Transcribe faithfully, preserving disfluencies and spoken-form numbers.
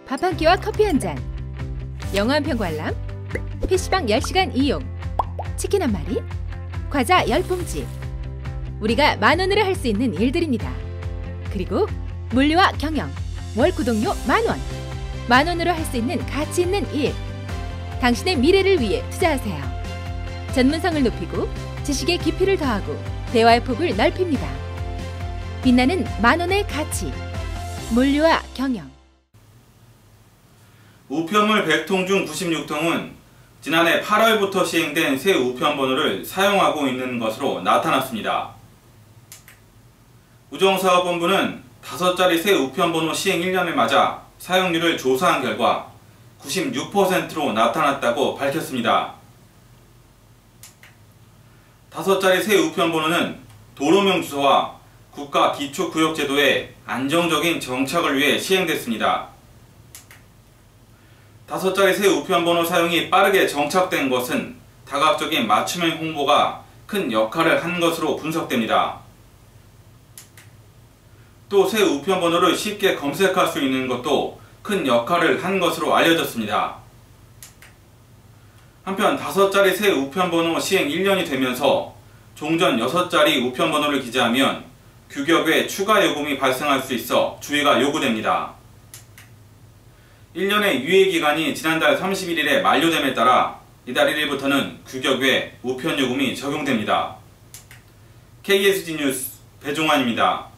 밥 한 끼와 커피 한 잔, 영화 한 편 관람, 피시방 열 시간 이용, 치킨 한 마리, 과자 열 봉지. 우리가 만 원으로 할 수 있는 일들입니다. 그리고 물류와 경영, 월 구독료 만 원. 만 원으로 할 수 있는 가치 있는 일. 당신의 미래를 위해 투자하세요. 전문성을 높이고 지식의 깊이를 더하고 대화의 폭을 넓힙니다. 빛나는 만 원의 가치. 물류와 경영. 우편물 백 통 중 구십육 통은 지난해 팔월부터 시행된 새 우편번호를 사용하고 있는 것으로 나타났습니다. 우정사업본부는 다섯 자리 새 우편번호 시행 일 년을 맞아 사용률을 조사한 결과 구십육 퍼센트로 나타났다고 밝혔습니다. 다섯 자리 새 우편번호는 도로명 주소와 국가기초구역제도의 안정적인 정착을 위해 시행됐습니다. 다섯 자리 새 우편번호 사용이 빠르게 정착된 것은 다각적인 맞춤형 홍보가 큰 역할을 한 것으로 분석됩니다. 또 새 우편번호를 쉽게 검색할 수 있는 것도 큰 역할을 한 것으로 알려졌습니다. 한편 다섯 자리 새 우편번호 시행 일 년이 되면서 종전 여섯 자리 우편번호를 기재하면 규격 외 추가 요금이 발생할 수 있어 주의가 요구됩니다. 일 년의 유예기간이 지난달 삼십일 일에 만료됨에 따라 이달 일 일부터는 규격 외 우편요금이 적용됩니다. 케이에스지 뉴스 배종환입니다.